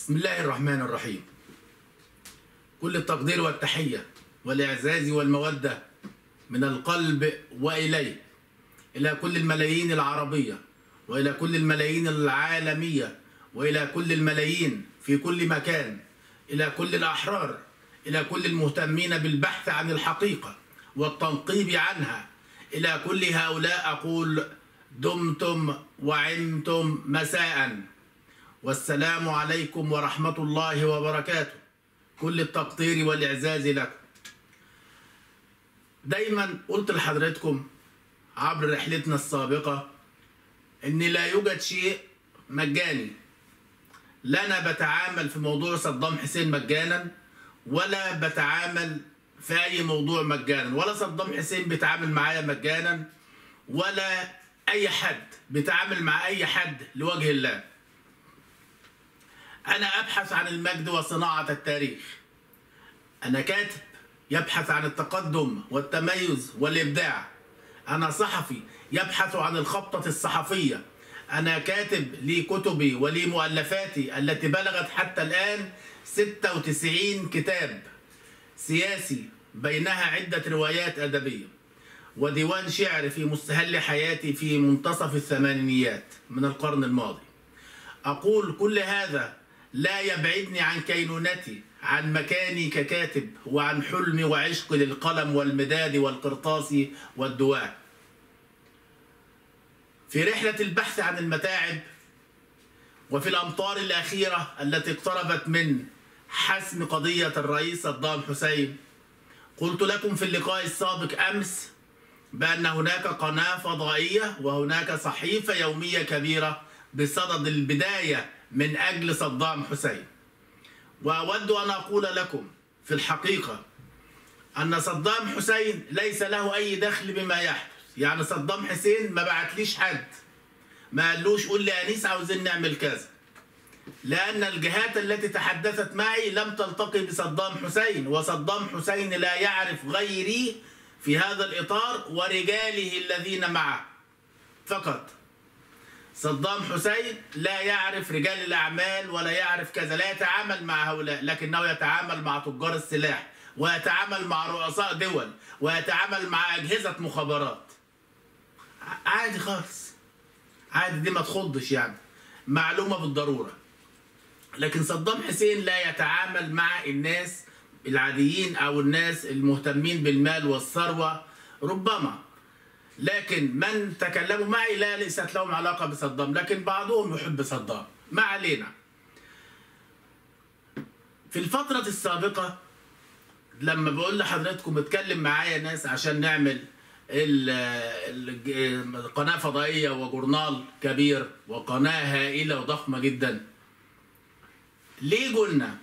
بسم الله الرحمن الرحيم. كل التقدير والتحية والإعزاز والمودة من القلب وإليه إلى كل الملايين العربية وإلى كل الملايين العالمية وإلى كل الملايين في كل مكان، إلى كل الأحرار، إلى كل المهتمين بالبحث عن الحقيقة والتنقيب عنها، إلى كل هؤلاء أقول دمتم وعمتم مساء، والسلام عليكم ورحمة الله وبركاته. كل التقدير والإعزاز لكم. دايما قلت لحضرتكم عبر رحلتنا السابقة إن لا يوجد شيء مجاني. لا أنا بتعامل في موضوع صدام حسين مجانا، ولا بتعامل في أي موضوع مجانا، ولا صدام حسين بيتعامل معايا مجانا، ولا أي حد بيتعامل مع أي حد لوجه الله. أنا أبحث عن المجد وصناعة التاريخ. أنا كاتب يبحث عن التقدم والتميز والإبداع. أنا صحفي يبحث عن الخبطة الصحفية. أنا كاتب لي كتبي ولي مؤلفاتي التي بلغت حتى الآن 96 كتاب سياسي، بينها عدة روايات أدبية وديوان شعر في مستهل حياتي في منتصف الثمانينيات من القرن الماضي. أقول كل هذا لا يبعدني عن كينونتي، عن مكاني ككاتب، وعن حلمي وعشقي للقلم والمداد والقرطاس والدواء. في رحلة البحث عن المتاعب وفي الأمطار الأخيرة التي اقتربت من حسم قضية الرئيس صدام حسين، قلت لكم في اللقاء السابق أمس بأن هناك قناة فضائية وهناك صحيفة يومية كبيرة بصدد البداية من أجل صدام حسين. وأود أن أقول لكم في الحقيقة أن صدام حسين ليس له أي دخل بما يحدث. يعني صدام حسين ما بعتليش حد، ما قالوش قول لي أنيس عاوزين نعمل كذا، لأن الجهات التي تحدثت معي لم تلتقي بصدام حسين، وصدام حسين لا يعرف غيري في هذا الإطار ورجاله الذين معه فقط. صدام حسين لا يعرف رجال الأعمال ولا يعرف كذا، لا يتعامل مع هؤلاء، لكنه يتعامل مع تجار السلاح ويتعامل مع رؤساء دول ويتعامل مع أجهزة مخابرات. عادي خالص، عادي، دي ما تخضش، يعني معلومة بالضرورة. لكن صدام حسين لا يتعامل مع الناس العاديين أو الناس المهتمين بالمال والثروة ربما، لكن من تكلموا معي لا ليست لهم علاقة بصدام، لكن بعضهم يحب صدام. ما علينا. في الفترة السابقة لما بقول لحضراتكم اتكلم معايا ناس عشان نعمل قناة فضائية وجورنال كبير وقناة هائلة وضخمة جدا، ليه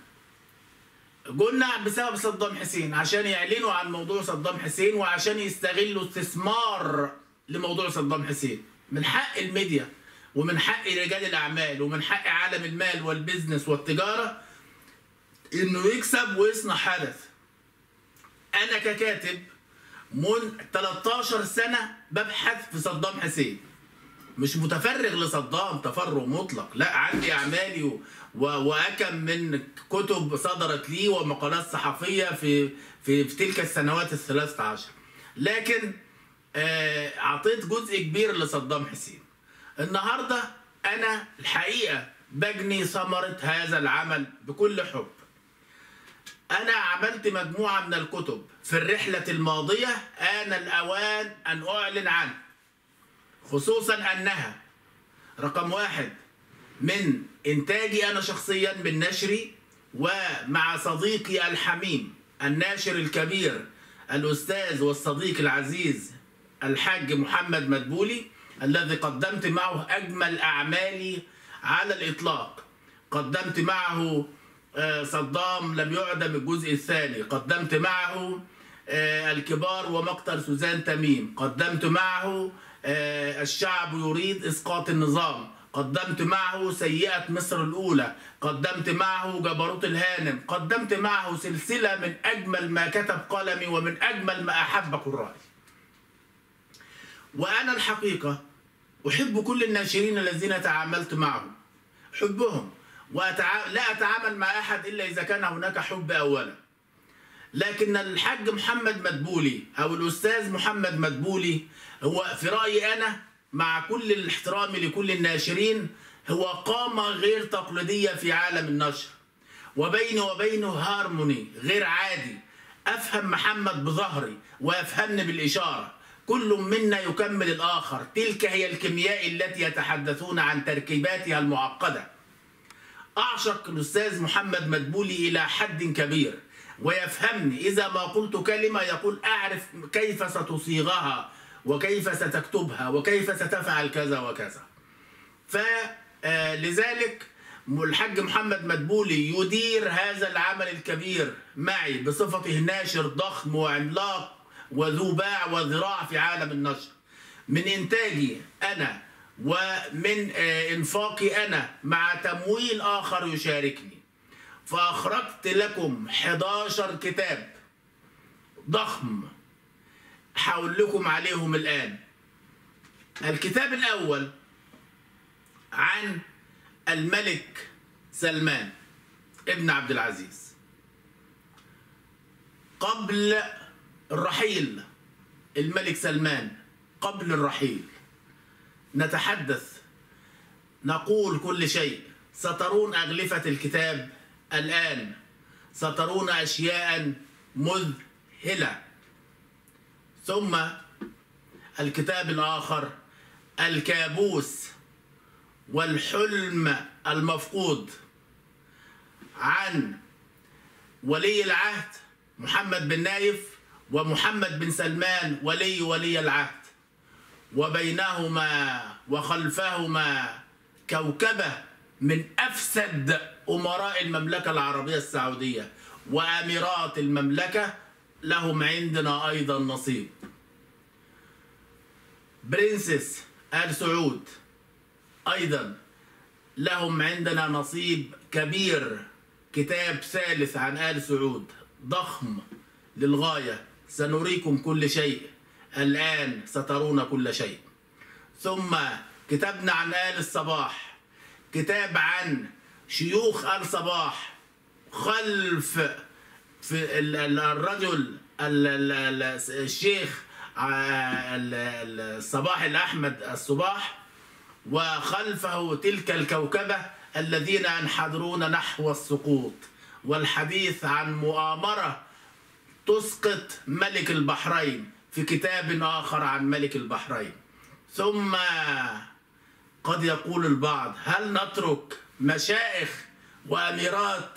قلنا بسبب صدام حسين، عشان يعلنوا عن موضوع صدام حسين وعشان يستغلوا استثمار لموضوع صدام حسين. من حق الميديا ومن حق رجال الأعمال ومن حق عالم المال والبزنس والتجارة إنه يكسب ويصنع حدث. أنا ككاتب من 13 سنة ببحث في صدام حسين، مش متفرغ لصدام تفرغ مطلق، لا، عندي أعمالي وأكم من كتب صدرت لي ومقالات صحفية في تلك السنوات ال13، لكن أعطيت جزء كبير لصدام حسين. النهاردة أنا الحقيقة بجني ثمرة هذا العمل بكل حب. أنا عملت مجموعة من الكتب في الرحلة الماضية، آن الأوان أن أعلن عنها، خصوصا أنها رقم 1 من إنتاجي أنا شخصيا من نشري، ومع صديقي الحميم الناشر الكبير الأستاذ والصديق العزيز الحاج محمد مدبولي، الذي قدمت معه أجمل أعمالي على الإطلاق. قدمت معه صدام لم يعدم الجزء الثاني، قدمت معه الكبار ومقتل سوزان تميم، قدمت معه الشعب يريد إسقاط النظام، قدمت معه سيئة مصر الأولى، قدمت معه جبروت الهانم، قدمت معه سلسلة من أجمل ما كتب قلمي ومن أجمل ما أحب قرائي. وأنا الحقيقة أحب كل الناشرين الذين تعاملت معهم، أحبهم، لا أتعامل مع أحد إلا إذا كان هناك حب أولا. لكن الحاج محمد مدبولي أو الأستاذ محمد مدبولي هو في رأيي أنا مع كل الاحترام لكل الناشرين هو قامة غير تقليدية في عالم النشر، وبيني وبينه هارموني غير عادي. أفهم محمد بظهري ويفهمني بالإشارة، كل منا يكمل الآخر، تلك هي الكيمياء التي يتحدثون عن تركيباتها المعقدة. أعشق الأستاذ محمد مدبولي إلى حد كبير ويفهمني، إذا ما قلت كلمة يقول أعرف كيف ستصيغها وكيف ستكتبها وكيف ستفعل كذا وكذا. فلذلك الحاج محمد مدبولي يدير هذا العمل الكبير معي بصفته ناشر ضخم وعملاق وذو باع وذراع في عالم النشر، من إنتاجي أنا ومن إنفاقي أنا مع تمويل آخر يشاركني. فأخرجت لكم 11 كتاب ضخم هقول لكم عليهم الآن. الكتاب الأول عن الملك سلمان ابن عبد العزيز قبل الرحيل. الملك سلمان قبل الرحيل نتحدث، نقول كل شيء. سترون أغلفة الكتاب الآن، سترون أشياء مذهلة. ثم الكتاب الآخر الكابوس والحلم المفقود عن ولي العهد محمد بن نايف ومحمد بن سلمان ولي العهد، وبينهما وخلفهما كوكبة من أفسد أمراء المملكة العربية السعودية وأميرات المملكة، لهم عندنا أيضا نصيب. برنسس آل سعود أيضا لهم عندنا نصيب كبير. كتاب ثالث عن آل سعود ضخم للغاية، سنريكم كل شيء الآن، سترون كل شيء. ثم كتابنا عن آل الصباح، كتاب عن شيوخ آل صباح خلف في الرجل الشيخ الصباح الأحمد الصباح، وخلفه تلك الكوكبة الذين ينحدرون نحو السقوط، والحديث عن مؤامرة تسقط ملك البحرين في كتاب آخر عن ملك البحرين. ثم قد يقول البعض هل نترك مشايخ وأميرات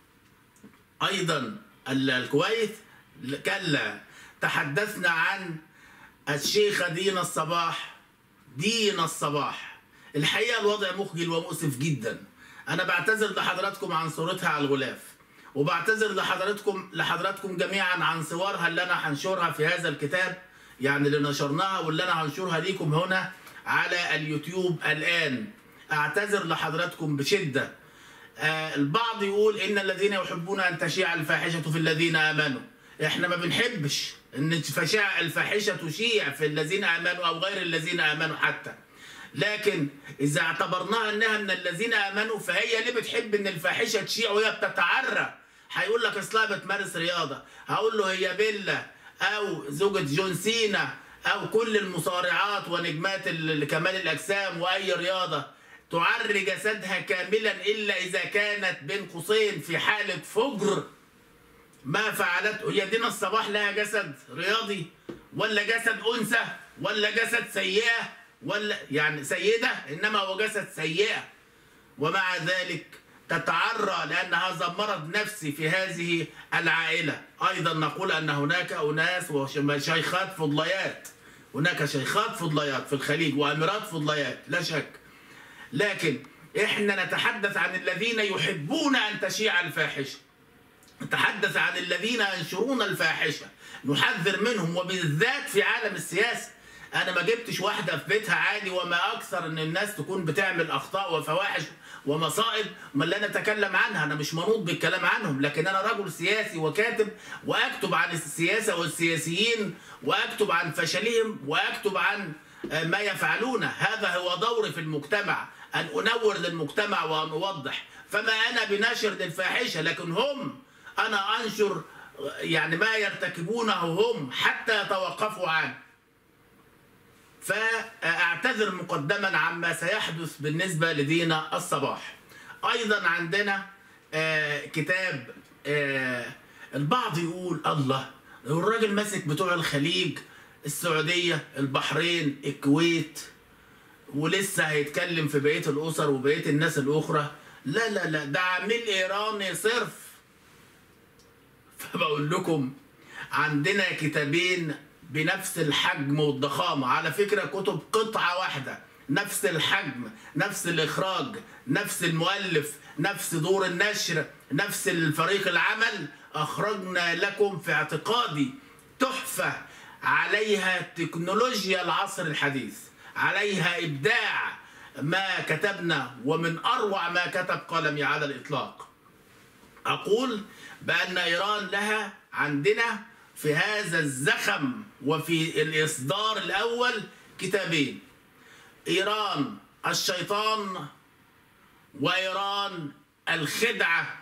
أيضا الكويت؟ كلا، تحدثنا عن الشيخة دينا الصباح. دينا الصباح الحقيقة الوضع مخجل ومؤسف جدا. أنا بعتذر لحضراتكم عن صورتها على الغلاف، وبعتذر لحضراتكم جميعا عن صورها اللي أنا هنشرها في هذا الكتاب، يعني اللي نشرناها واللي أنا هنشرها ليكم هنا على اليوتيوب الآن. أعتذر لحضراتكم بشدة. البعض يقول إن الذين يحبون أن تشيع الفاحشة في الذين آمنوا. إحنا ما بنحبش إن الفاحشة تشيع في الذين آمنوا أو غير الذين آمنوا حتى، لكن إذا اعتبرناها إنها من الذين آمنوا فهي ليه بتحب إن الفاحشة تشيع وهي بتتعرى؟ هيقول لك أصلها بتمارس رياضة. هقول له هي بيلا أو زوجة جون سينا أو كل المصارعات ونجمات كمال الأجسام وأي رياضة تعري جسدها كاملا إلا إذا كانت بين قوسين في حالة فجر ما فعلته. هي دينا الصباح لها جسد رياضي ولا جسد أنثى ولا جسد سيئة ولا يعني سيدة، إنما هو جسد سيئة، ومع ذلك تتعرى لأنها مرض نفسي في هذه العائلة. أيضا نقول أن هناك أناس وشيخات فضليات، هناك شيخات فضليات في الخليج وأميرات فضليات لا شك، لكن إحنا نتحدث عن الذين يحبون أن تشيع الفاحشة، نتحدث عن الذين ينشرون الفاحشة، نحذر منهم، وبالذات في عالم السياسة. أنا ما جبتش واحدة في بيتها عادي، وما أكثر إن الناس تكون بتعمل أخطاء وفواحش ومصائب ما اللي أنا أتكلم عنها. أنا مش منوط بالكلام عنهم، لكن أنا رجل سياسي وكاتب، وأكتب عن السياسة والسياسيين، وأكتب عن فشلهم، وأكتب عن ما يفعلونه. هذا هو دوري في المجتمع، أن أنور للمجتمع وأن أوضح. فما أنا بناشر للفاحشة، لكن هم أنا أنشر يعني ما يرتكبونه هم حتى يتوقفوا عنه. فأعتذر مقدما عما سيحدث بالنسبة لدينا الصباح. أيضا عندنا كتاب البعض يقول الله الراجل ماسك بتوع الخليج، السعودية، البحرين، الكويت، ولسه هيتكلم في بقية الأسر وبقية الناس الأخرى. لا لا لا، ده عامل إيراني صرف. فبقول لكم عندنا كتابين بنفس الحجم والضخامة، على فكرة كتب قطعة واحدة، نفس الحجم، نفس الإخراج، نفس المؤلف، نفس دور النشر، نفس الفريق العمل. أخرجنا لكم في اعتقادي تحفة عليها تكنولوجيا العصر الحديث، عليها إبداع ما كتبنا، ومن أروع ما كتب قلمي على الإطلاق. أقول بأن إيران لها عندنا في هذا الزخم وفي الإصدار الأول كتابين: إيران الشيطان، وإيران الخدعة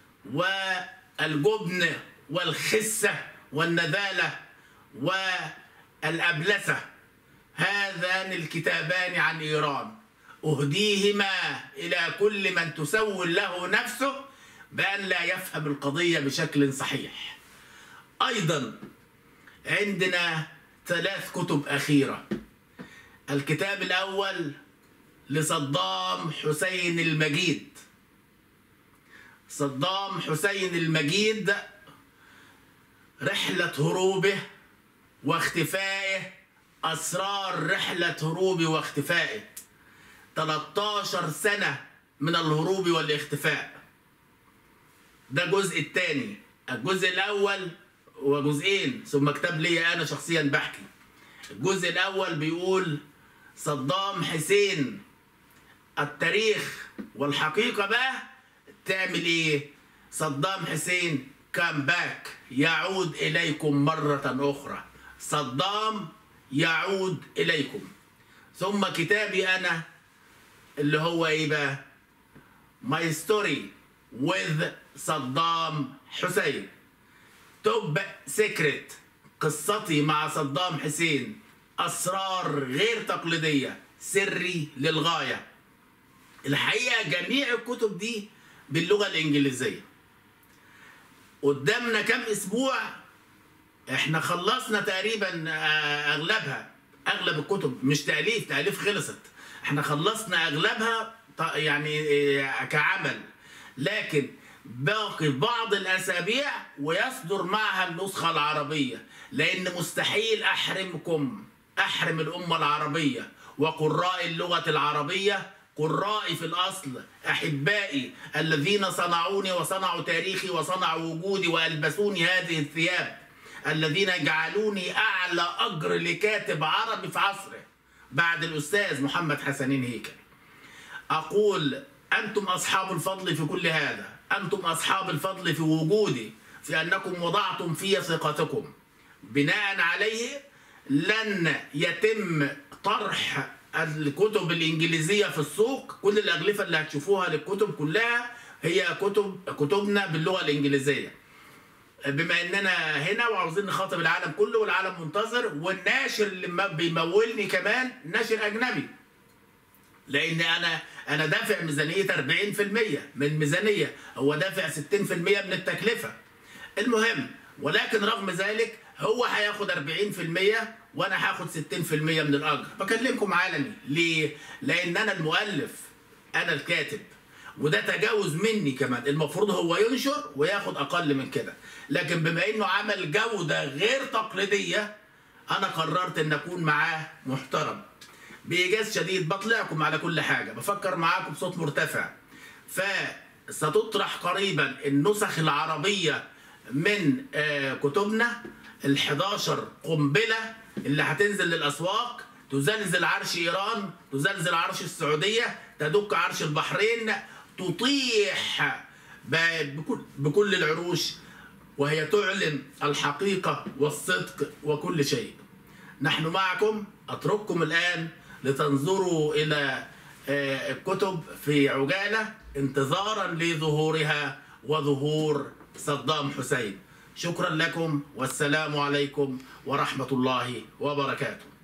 والجبن والخسة والنذالة والأبلسة. هذان الكتابان عن إيران أهديهما إلى كل من تسول له نفسه بأن لا يفهم القضية بشكل صحيح. أيضا عندنا 3 كتب أخيرة. الكتاب الأول لصدام حسين المجيد. صدام حسين المجيد، رحلة هروبه واختفائه، أسرار رحلة هروبه واختفائه. 13 سنة من الهروب والاختفاء. ده الجزء الثاني. الجزء الأول هو جزئين، ثم كتاب لي أنا شخصيا بحكي. الجزء الأول بيقول صدام حسين التاريخ والحقيقة بقى تعمل إيه؟ صدام حسين كام باك، يعود إليكم مرة أخرى. صدام يعود إليكم. ثم كتابي أنا اللي هو إيه بقى؟ My story with صدام حسين. توب سيكريت، قصتي مع صدام حسين، أسرار غير تقليدية، سري للغاية. الحقيقة جميع الكتب دي باللغة الإنجليزية. قدامنا كم أسبوع احنا خلصنا تقريبا أغلبها. أغلب الكتب مش تأليف خلصت، احنا خلصنا أغلبها يعني كعمل، لكن باقي بعض الأسابيع ويصدر معها النسخة العربية، لأن مستحيل أحرم الأمة العربية وقراء اللغة العربية، قرائي في الأصل، أحبائي الذين صنعوني وصنعوا تاريخي وصنعوا وجودي وألبسوني هذه الثياب، الذين جعلوني أعلى أجر لكاتب عربي في عصره بعد الأستاذ محمد حسنين هيكل. أقول أنتم أصحاب الفضل في كل هذا، أنتم أصحاب الفضل في وجودي، في أنكم وضعتم في ثقتكم. بناء عليه لن يتم طرح الكتب الإنجليزية في السوق. كل الأغلفة اللي هتشوفوها للكتب كلها هي كتبنا باللغة الإنجليزية، بما أننا هنا وعاوزين نخاطب العالم كله والعالم منتظر. والناشر اللي بيمولني كمان ناشر أجنبي، لأن أنا دافع ميزانية 40% من الميزانية، هو دافع 60% من التكلفة. المهم، ولكن رغم ذلك هو هياخد 40% وانا هاخد 60% من الاجر. بكلمكم عالمي ليه؟ لان انا المؤلف، انا الكاتب، وده تجاوز مني كمان. المفروض هو ينشر وياخد اقل من كده، لكن بما انه عمل جوده غير تقليديه انا قررت ان اكون معاه محترم. بايجاز شديد بطلعكم على كل حاجه، بفكر معاكم بصوت مرتفع. فستطرح قريبا النسخ العربيه من كتبنا، ال11 قنبله اللي هتنزل للاسواق، تزلزل عرش ايران، تزلزل عرش السعوديه، تدك عرش البحرين، تطيح بكل العروش، وهي تعلن الحقيقه والصدق وكل شيء. نحن معكم. اترككم الان لتنظروا الى الكتب في عجالة انتظارا لظهورها وظهور صدام حسين. شكرا لكم والسلام عليكم ورحمة الله وبركاته.